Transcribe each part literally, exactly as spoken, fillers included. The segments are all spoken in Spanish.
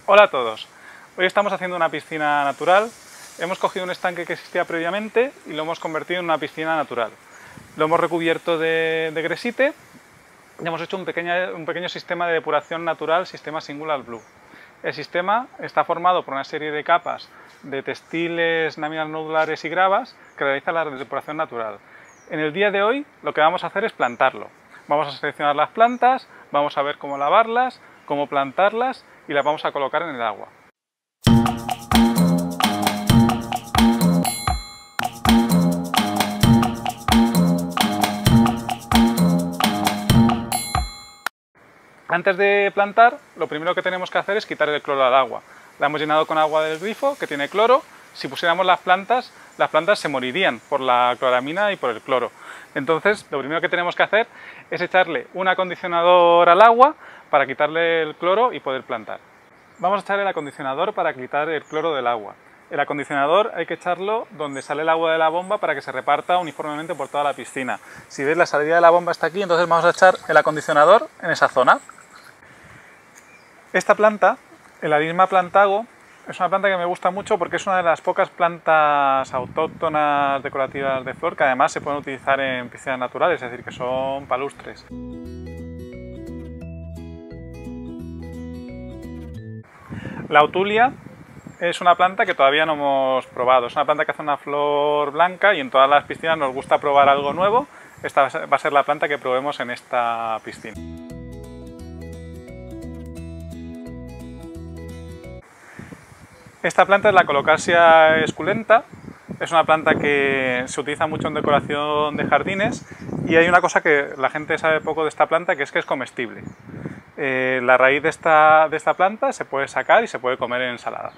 Hola a todos, hoy estamos haciendo una piscina natural. Hemos cogido un estanque que existía previamente y lo hemos convertido en una piscina natural. Lo hemos recubierto de, de gresite y hemos hecho un pequeño, un pequeño sistema de depuración natural, sistema Singular Blue. El sistema está formado por una serie de capas de textiles, láminas nodulares y gravas que realizan la depuración natural. En el día de hoy lo que vamos a hacer es plantarlo. Vamos a seleccionar las plantas, vamos a ver cómo lavarlas, cómo plantarlas y las vamos a colocar en el agua. Antes de plantar, lo primero que tenemos que hacer es quitar el cloro al agua. La hemos llenado con agua del grifo, que tiene cloro. Si pusiéramos las plantas, las plantas se morirían por la cloramina y por el cloro. Entonces, lo primero que tenemos que hacer es echarle un acondicionador al agua para quitarle el cloro y poder plantar. Vamos a echar el acondicionador para quitar el cloro del agua. El acondicionador hay que echarlo donde sale el agua de la bomba para que se reparta uniformemente por toda la piscina. Si veis, la salida de la bomba está aquí, entonces vamos a echar el acondicionador en esa zona. Esta planta, el Arisma plantago, es una planta que me gusta mucho porque es una de las pocas plantas autóctonas decorativas de flor que además se pueden utilizar en piscinas naturales, es decir, que son palustres. La Autulia es una planta que todavía no hemos probado, es una planta que hace una flor blanca y en todas las piscinas nos gusta probar algo nuevo. Esta va a ser la planta que probemos en esta piscina. Esta planta es la Colocasia esculenta, es una planta que se utiliza mucho en decoración de jardines y hay una cosa que la gente sabe poco de esta planta, que es que es comestible. Eh, la raíz de esta, de esta planta se puede sacar y se puede comer en ensalada.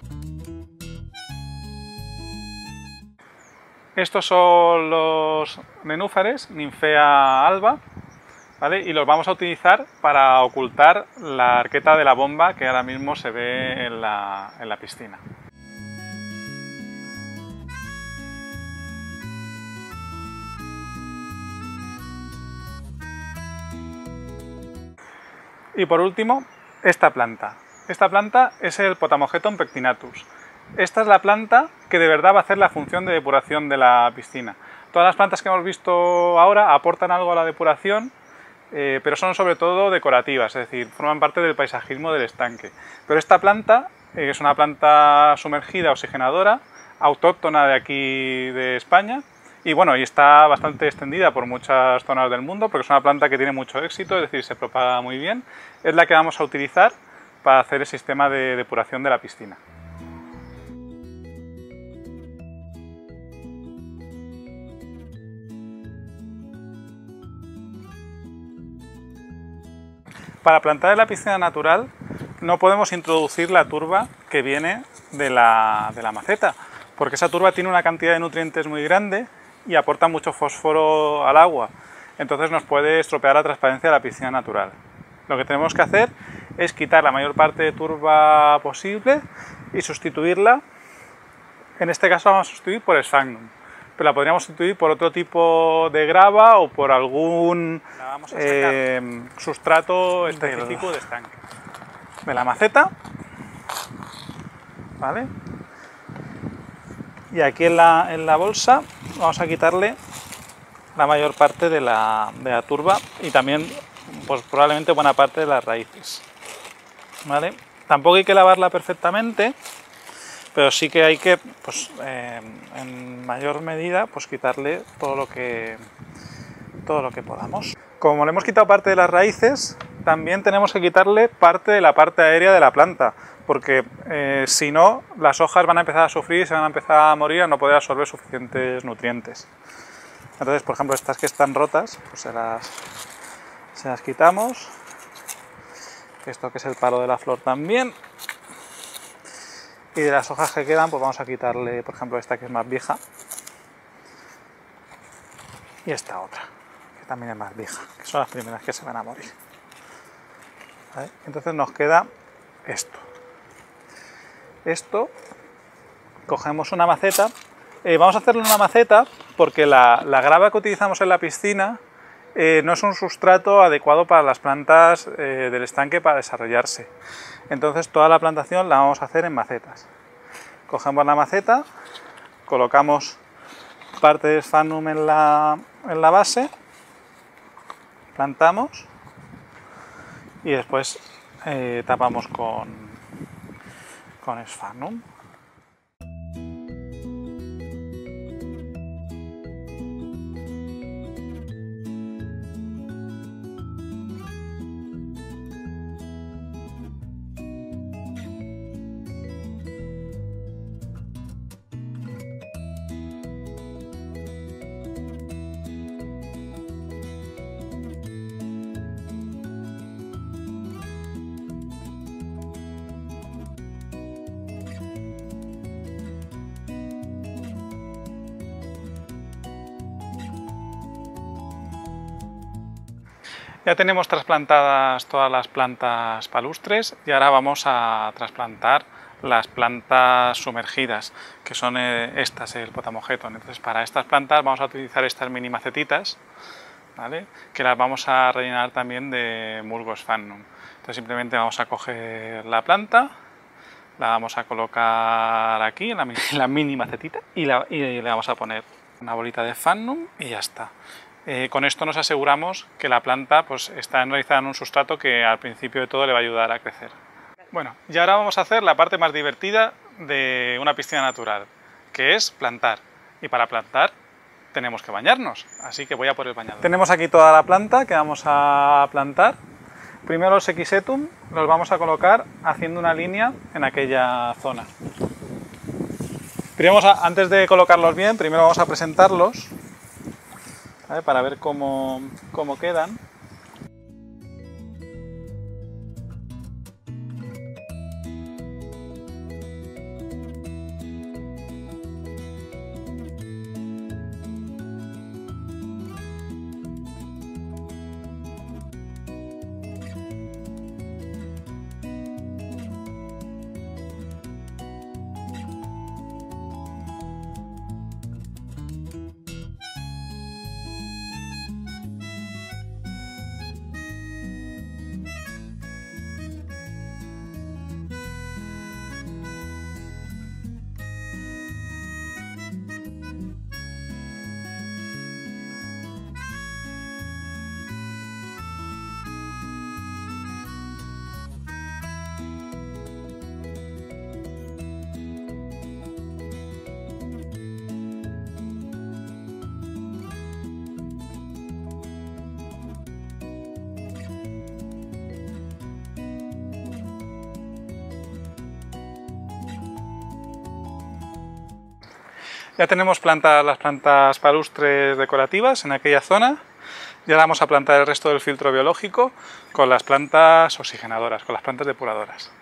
Estos son los nenúfares, Ninfea alba, ¿vale? Y los vamos a utilizar para ocultar la arqueta de la bomba que ahora mismo se ve en la, en la piscina. Y por último, esta planta. Esta planta es el Potamogeton pectinatus. Esta es la planta que de verdad va a hacer la función de depuración de la piscina. Todas las plantas que hemos visto ahora aportan algo a la depuración, eh, pero son sobre todo decorativas, es decir, forman parte del paisajismo del estanque. Pero esta planta eh, es una planta sumergida, oxigenadora, autóctona de aquí de España, y bueno, y está bastante extendida por muchas zonas del mundo porque es una planta que tiene mucho éxito, es decir, se propaga muy bien. Es la que vamos a utilizar para hacer el sistema de depuración de la piscina. Para plantar en la piscina natural no podemos introducir la turba que viene de la, de la maceta, porque esa turba tiene una cantidad de nutrientes muy grande y aporta mucho fósforo al agua, entonces nos puede estropear la transparencia de la piscina natural. Lo que tenemos que hacer es quitar la mayor parte de turba posible y sustituirla, en este caso vamos a sustituir por Sphagnum, pero la podríamos sustituir por otro tipo de grava o por algún eh, sustrato específico de estanque. De la maceta, ¿vale? Y aquí en la, en la bolsa vamos a quitarle la mayor parte de la, de la turba y también pues, probablemente buena parte de las raíces, ¿vale? Tampoco hay que lavarla perfectamente, pero sí que hay que, pues, eh, en mayor medida, pues, quitarle todo lo que, todo lo que podamos. Como le hemos quitado parte de las raíces, también tenemos que quitarle parte de la parte aérea de la planta, porque eh, si no, las hojas van a empezar a sufrir y se van a empezar a morir a no poder absorber suficientes nutrientes. Entonces, por ejemplo, estas que están rotas, pues se las, se las quitamos. Esto que es el palo de la flor también. Y de las hojas que quedan, pues vamos a quitarle, por ejemplo, esta que es más vieja. Y esta otra, que también es más vieja, que son las primeras que se van a morir. ¿Vale? Entonces nos queda esto. Esto, cogemos una maceta. Eh, vamos a hacerle una maceta porque la, la grava que utilizamos en la piscina eh, no es un sustrato adecuado para las plantas eh, del estanque para desarrollarse. Entonces toda la plantación la vamos a hacer en macetas. Cogemos la maceta, colocamos parte de Sphagnum en la, en la base, plantamos y después eh, tapamos con, con Sphagnum. Ya tenemos trasplantadas todas las plantas palustres y ahora vamos a trasplantar las plantas sumergidas, que son estas, el Potamogeton. Entonces, para estas plantas vamos a utilizar estas mini macetitas, ¿vale?, que las vamos a rellenar también de musgo Sphagnum. Entonces simplemente vamos a coger la planta, la vamos a colocar aquí en la, en la mini macetita y, la, y le vamos a poner una bolita de Sphagnum y ya está. Eh, con esto nos aseguramos que la planta pues, está enraizada en un sustrato que al principio de todo le va a ayudar a crecer. Bueno, y ahora vamos a hacer la parte más divertida de una piscina natural, que es plantar. Y para plantar tenemos que bañarnos, así que voy a por el bañador. Tenemos aquí toda la planta que vamos a plantar. Primero los Equisetum los vamos a colocar haciendo una línea en aquella zona. Primero, antes de colocarlos bien, primero vamos a presentarlos, ¿vale?, para ver cómo, cómo quedan. Ya tenemos plantadas las plantas palustres decorativas en aquella zona. Y ahora vamos a plantar el resto del filtro biológico con las plantas oxigenadoras, con las plantas depuradoras.